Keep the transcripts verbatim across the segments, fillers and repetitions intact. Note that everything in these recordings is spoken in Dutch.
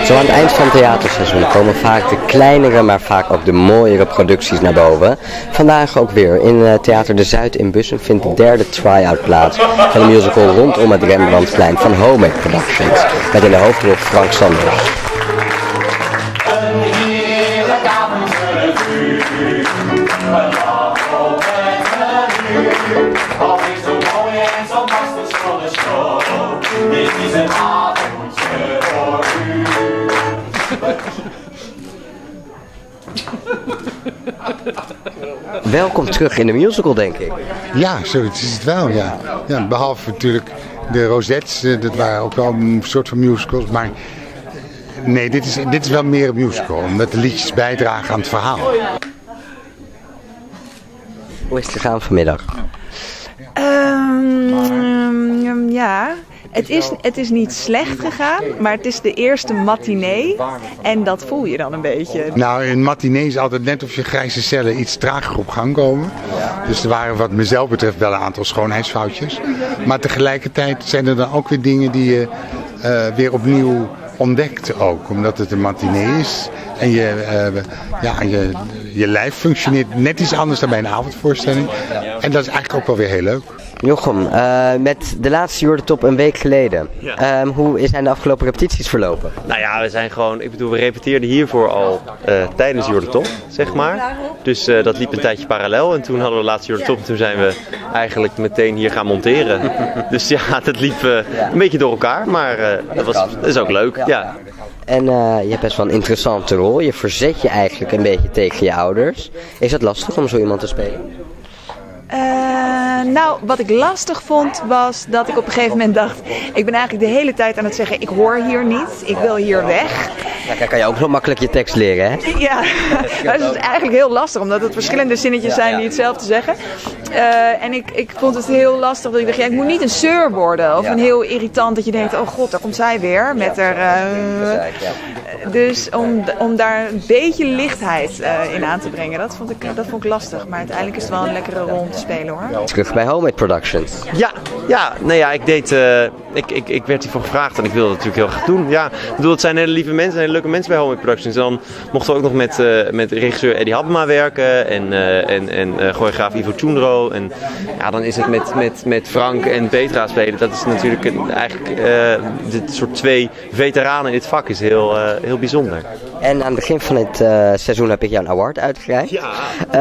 Zo aan het eind van het theaterseizoen komen vaak de kleinere, maar vaak ook de mooiere producties naar boven. Vandaag ook weer. In uh, Theater de Zuid in Bussum vindt de derde try-out plaats van de musical rondom het Rembrandtplein van Homemade Productions. Met in de hoofdrol Frank Sanders. Welkom terug in de musical, denk ik. Ja, zoiets is het wel, ja. ja behalve natuurlijk de Rosettes, dat waren ook wel een soort van musicals, maar nee, dit is, dit is wel meer een musical, omdat de liedjes bijdragen aan het verhaal. Hoe is het gegaan vanmiddag? Um, ja, het is, het is niet slecht gegaan, maar het is de eerste matinee en dat voel je dan een beetje. Nou, een matinee is altijd net of je grijze cellen iets trager op gang komen. Dus er waren wat mezelf betreft wel een aantal schoonheidsfoutjes. Maar tegelijkertijd zijn er dan ook weer dingen die je uh, weer opnieuw ontdekt ook. Omdat het een matinee is en je, uh, ja, je, je lijf functioneert net iets anders dan bij een avondvoorstelling. En dat is eigenlijk ook wel weer heel leuk. Jochem, uh, met de laatste Jordentop een week geleden. Ja. Um, hoe zijn de afgelopen repetities verlopen? Nou ja, we zijn gewoon, ik bedoel, we repeteerden hiervoor al uh, tijdens Jordentop, zeg maar. Dus uh, dat liep een tijdje parallel en toen hadden we de laatste Jordentop en toen zijn we eigenlijk meteen hier gaan monteren. Dus ja, dat liep uh, een beetje door elkaar, maar uh, dat, was, dat is ook leuk. Ja. En uh, je hebt best wel een interessante rol. Je verzet je eigenlijk een beetje tegen je ouders. Is het lastig om zo iemand te spelen? Uh, nou, wat ik lastig vond was dat ik op een gegeven moment dacht, ik ben eigenlijk de hele tijd aan het zeggen, ik hoor hier niet, ik wil hier weg. Ja, kijk, kan je ook zo makkelijk je tekst leren, hè? Ja, maar het is eigenlijk heel lastig, omdat het verschillende zinnetjes zijn die hetzelfde zeggen. Uh, en ik, ik vond het heel lastig dat ik dacht, ja, ik moet niet een zeur worden of een heel irritant dat je denkt, oh god, daar komt zij weer met haar... Uh, dus om, om daar een beetje lichtheid uh, in aan te brengen, dat vond, ik, dat vond ik lastig. Maar uiteindelijk is het wel een lekkere rol om te spelen, hoor. Terug bij Homemade Productions. Ja, ja, nee, ja ik, deed, uh, ik, ik, ik werd hiervoor gevraagd en ik wilde het natuurlijk heel graag doen. Ja, ik bedoel, het zijn hele lieve mensen, hele leuke mensen bij Homemade Productions. En dan mochten we ook nog met, uh, met regisseur Eddie Habbema werken en, uh, en, en uh, choreograaf Ivo Tjoendro. En ja, dan is het met, met, met Frank en Petra spelen. Dat is natuurlijk een, eigenlijk uh, dit soort twee veteranen in dit vak is heel, uh, heel bijzonder. En aan het begin van het uh, seizoen heb ik jou een award uitgereikt. Ja.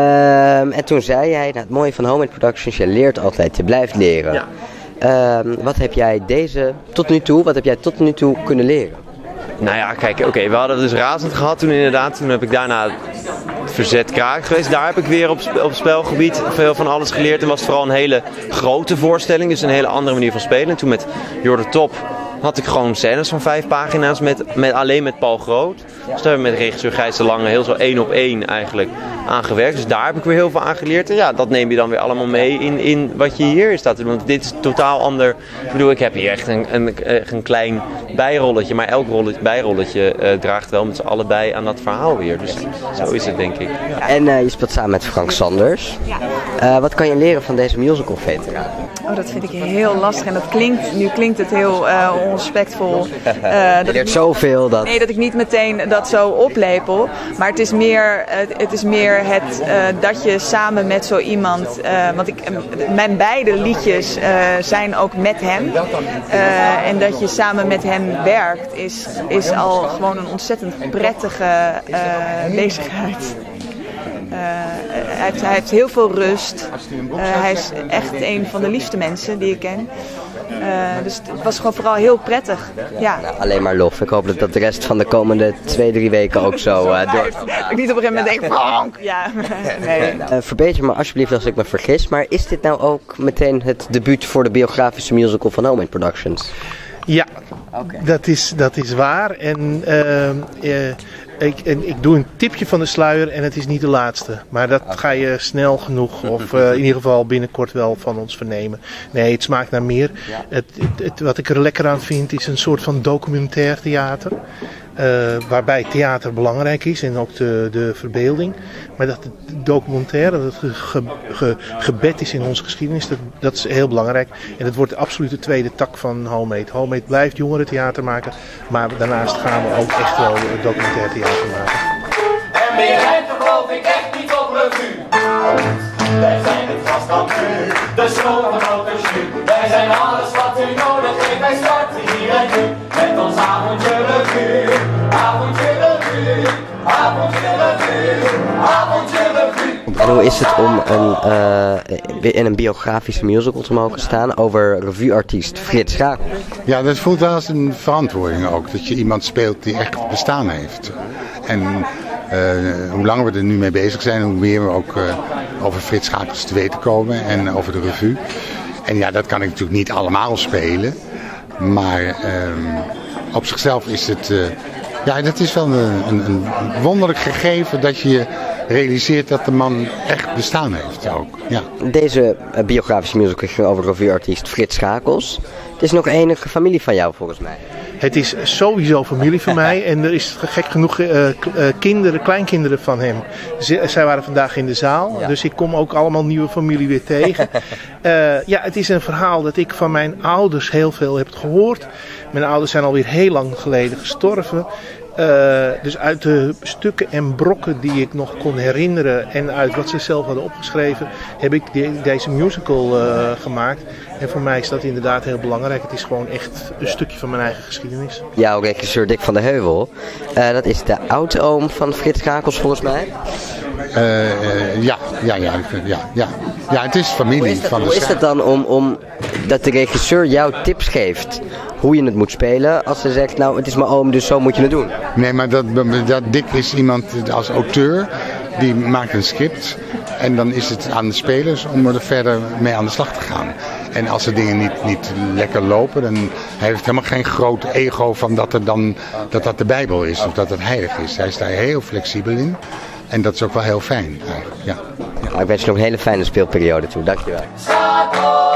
Um, en toen zei jij, nou, het mooie van Homemade Productions, je leert altijd, je blijft leren. Ja. Um, wat heb jij deze tot nu toe, wat heb jij tot nu toe kunnen leren? Nou ja, kijk, oké, okay, we hadden dus Razend gehad toen inderdaad. Toen heb ik daarna Verzet Kraak geweest. Daar heb ik weer op, op spelgebied veel van alles geleerd. En was het vooral een hele grote voorstelling, dus een hele andere manier van spelen. En toen met Jordentop had ik gewoon scènes van vijf pagina's met, met, alleen met Paul Groot. Ja. Dus daar hebben we met regisseur Gijs de Lange heel zo één op één eigenlijk aan gewerkt. Dus daar heb ik weer heel veel aan geleerd. En ja, dat neem je dan weer allemaal mee in, in wat je hier staat te doen. Want dit is totaal ander. Ik bedoel, ik heb hier echt een, een, een klein bijrolletje. Maar elk rolletje, bijrolletje uh, draagt wel met z'n allen bij aan dat verhaal weer. Dus zo is het, denk ik. Ja. En uh, je speelt samen met Frank Sanders. Ja. Uh, wat kan je leren van deze musical-veteraan? Oh, dat vind ik heel lastig. En dat klinkt, nu klinkt het heel uh, onrespectvol. Uh, je leert zoveel dat... Nee, dat ik niet meteen dat zo oplepel. Maar het is meer het, het, is meer het uh, dat je samen met zo iemand... Uh, want ik, mijn beide liedjes uh, zijn ook met hem. Uh, en dat je samen met hem werkt is, is al gewoon een ontzettend prettige uh, bezigheid. Uh, hij, heeft, hij heeft heel veel rust. Uh, hij is echt een van de liefste mensen die ik ken. Uh, dus het was gewoon vooral heel prettig. Ja. Nou, alleen maar lof. Ik hoop dat dat de rest van de komende twee, drie weken ook zo uh, doorgaat. Dat ik niet op een gegeven moment denk, Frank! Ja, nee. Uh, verbeter me alsjeblieft als ik me vergis, maar is dit nou ook meteen het debuut voor de biografische musical van Homemade Productions? Ja, okay. dat, is, dat is waar. En uh, uh, ik, en ik doe een tipje van de sluier en het is niet de laatste. Maar dat ga je snel genoeg of uh, in ieder geval binnenkort wel van ons vernemen. Nee, het smaakt naar meer. Het, het, het, wat ik er lekker aan vind is een soort van documentair theater. Uh, waarbij theater belangrijk is en ook de, de verbeelding. Maar dat het documentaire, dat het ge, ge, gebed is in onze geschiedenis, dat, dat is heel belangrijk. En dat wordt absoluut de tweede tak van Homemade. Homemade blijft jongerentheater maken, maar daarnaast gaan we ook echt wel documentaire theater maken. En meer ruimte geloof ik echt niet op revue. Wij zijn het Gaskampvuur, de slotengrote jus. Wij zijn alles wat u nodig heeft, wij starten hier en nu. Met ons avondje revue, avondje revue, avondje revue, avondje revue. En hoe is het om een, uh, in een biografische musical te mogen staan over revueartiest Frits Schakels? Ja, dat voelt wel als een verantwoording ook. Dat je iemand speelt die echt bestaan heeft. En uh, hoe langer we er nu mee bezig zijn, hoe meer we ook uh, over Frits Schakels te weten komen en over de revue. En ja, dat kan ik natuurlijk niet allemaal spelen. Maar uh, op zichzelf is het, uh, ja, dat is wel een, een, een wonderlijk gegeven dat je realiseert dat de man echt bestaan heeft ook. Ja. Deze uh, biografische musical ging over revueartiest Frits Schakels. Het is nog enige familie van jou volgens mij. Het is sowieso familie van mij en er is gek genoeg uh, kinderen, kleinkinderen van hem. Z- zij waren vandaag in de zaal, ja. Dus ik kom ook allemaal nieuwe familie weer tegen. uh, ja, het is een verhaal dat ik van mijn ouders heel veel heb gehoord. Mijn ouders zijn alweer heel lang geleden gestorven. Uh, dus uit de stukken en brokken die ik nog kon herinneren en uit wat ze zelf hadden opgeschreven, heb ik de, deze musical uh, gemaakt. En voor mij is dat inderdaad heel belangrijk. Het is gewoon echt een stukje van mijn eigen geschiedenis. Jouw regisseur Dick van der Heuvel, uh, dat is de oudoom van Frits Schakels volgens mij? Uh, uh, ja, ja, ja, ja, ja. Ja, het is familie. Hoe is dat, van de hoe is dat dan om, om dat de regisseur jou tips geeft hoe je het moet spelen als ze zegt, nou het is mijn oom dus zo moet je het doen? Nee, maar dat, dat Dick is iemand als auteur, die maakt een script en dan is het aan de spelers om er verder mee aan de slag te gaan. En als de dingen niet, niet lekker lopen, dan hij heeft helemaal geen groot ego van dat, er dan, dat dat de Bijbel is of dat het heilig is. Hij is daar heel flexibel in en dat is ook wel heel fijn eigenlijk. Ja. Nou, ik wens je nog een hele fijne speelperiode toe. Dankjewel.